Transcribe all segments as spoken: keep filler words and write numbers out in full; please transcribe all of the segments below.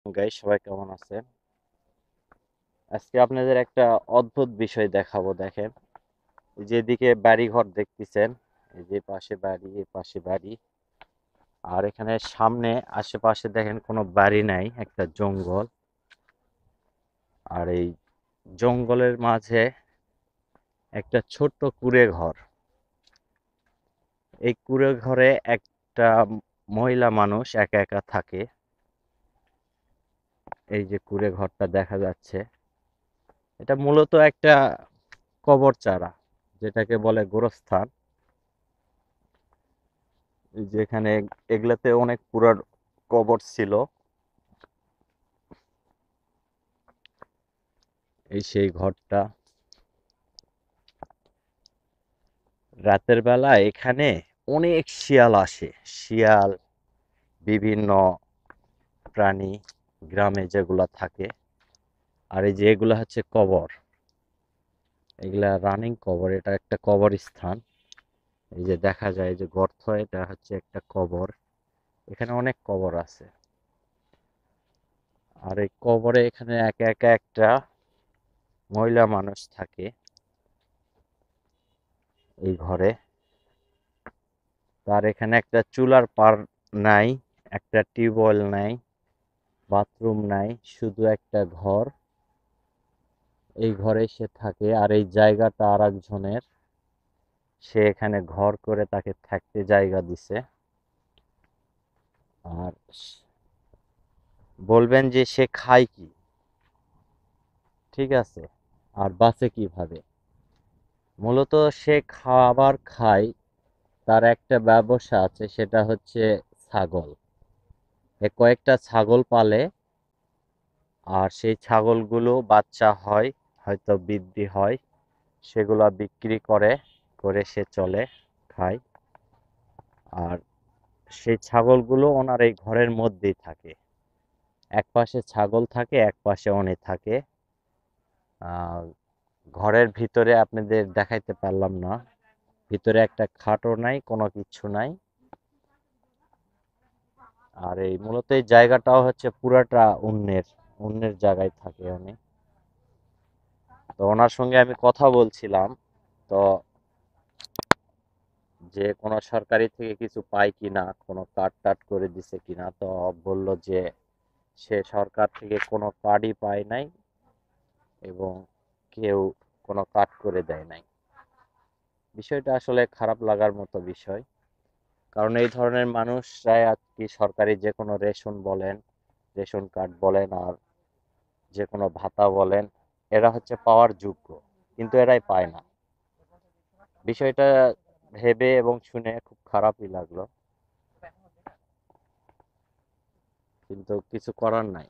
Guys, সবাই কেমন আছেন? আজকে আপনাদের একটা অদ্ভুত বিষয় দেখাবো। দেখেন, এই যেদিকে বাড়ি ঘর দেখতেছেন, এই যে পাশে বাড়ি, এই পাশে বাড়ি, আর এখানে সামনে আশেপাশে দেখেন কোনো বাড়ি নাই, একটা জঙ্গল। আর এই জঙ্গলের মাঝে একটা ছোট্ট কুঁড়ে ঘর। এই কুঁড়ে ঘরে একটা মহিলা মানুষ একা একা থাকে। এই যে কুঁড়ে ঘরটা দেখা যাচ্ছে, এটা মূলত একটা কবর চারা, যেটাকে বলে গোরস্থান। যেখানে এগুলাতে অনেক পুরার কবর ছিল। এই সেই ঘরটা। রাতের বেলা এখানে অনেক শিয়াল আসে। শিয়াল, বিভিন্ন প্রাণী গ্রামে যেগুলা থাকে। আর এই যে এগুলা হচ্ছে কবর, এগুলা রানিং কবর, এটা একটা কবর স্থান। এই যে দেখা যায় যে গর্ত, এটা হচ্ছে একটা কবর। এখানে অনেক কবর আছে। আর এই কবরে এখানে একা একা একটা মহিলা মানুষ থাকে এই ঘরে। তার এখানে একটা চুলার পার নাই, একটা টিউবওয়েল নাই, বাথরুম নাই, শুধু একটা ঘর। এই ঘরে সে থাকে, আর এই জায়গাটা আর একজনের। সে এখানে ঘর করে তাকে থাকতে জায়গা দিছে। আর বলবেন যে সে খায় কি? ঠিক আছে, আর বাঁচে কিভাবে? মূলত সে খাবার খায়। তার একটা ব্যবসা আছে, সেটা হচ্ছে ছাগল। এ কয়েকটা ছাগল পালে, আর সেই ছাগলগুলো বাচ্চা হয়, হয়তো বৃদ্ধি হয়, সেগুলা বিক্রি করে, করে সে চলে, খায়। আর সেই ছাগলগুলো ওনার এই ঘরের মধ্যেই থাকে। এক পাশে ছাগল থাকে, এক পাশে উনি থাকে। আর ঘরের ভিতরে আপনাদের দেখাইতে পারলাম না, ভিতরে একটা খাটও নাই, কোনো কিছু নাই। আর এই মূলত এই জায়গাটাও হচ্ছে পুরাটা অন্যের অন্যের জায়গায় থাকে উনি। তো ওনার সঙ্গে আমি কথা বলছিলাম, তো যে কোনো সরকারি থেকে কিছু পায় কিনা, কোনো কার্ড টার্ড করে দিছে কিনা। তো বলল যে সে সরকার থেকে কোনো কার্ডই পায় নাই, এবং কেউ কোনো কার্ড করে দেয় নাই। বিষয়টা আসলে খারাপ লাগার মতো বিষয়। কারণ এই ধরনের মানুষরাই আর কি সরকারি যে কোনো রেশন বলেন, রেশন কার্ড বলেন, আর যে কোনো ভাতা বলেন, এরা হচ্ছে পাওয়ার যোগ্য, কিন্তু এরাই পায় না। বিষয়টা ভেবে এবং শুনে খুব খারাপই লাগলো, কিন্তু কিছু করার নাই।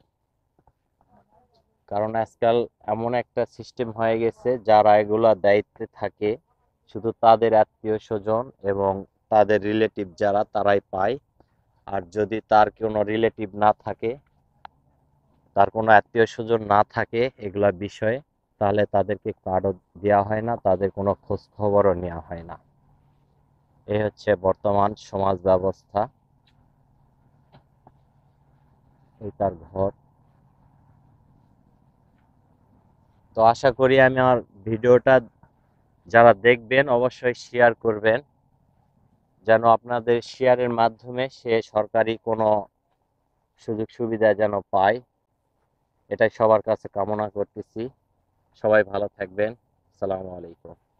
কারণ আজকাল এমন একটা সিস্টেম হয়ে গেছে, যারা এগুলা দায়িত্বে থাকে শুধু তাদের আত্মীয় স্বজন এবং তাদের রিলেটিভ যারা, তারাই পায়। আর যদি তার কোনো রিলেটিভ না থাকে, তার কোনো আত্মীয় স্বজন না থাকে এগুলা বিষয়ে, তাহলে তাদেরকে কার্ডও দেওয়া হয় না, তাদের কোনো খোঁজ খবরও নেওয়া হয় না। এই হচ্ছে বর্তমান সমাজ ব্যবস্থা। এই তার ঘর। তো আশা করি আমি আমার ভিডিওটা যারা দেখবেন অবশ্যই শেয়ার করবেন, যেন আপনাদের শেয়ারের মাধ্যমে সে সরকারি কোনো সুযোগ সুবিধা যেন পায়। এটাই সবার কাছে কামনা করতেছি। সবাই ভালো থাকবেন। আসসালামু আলাইকুম।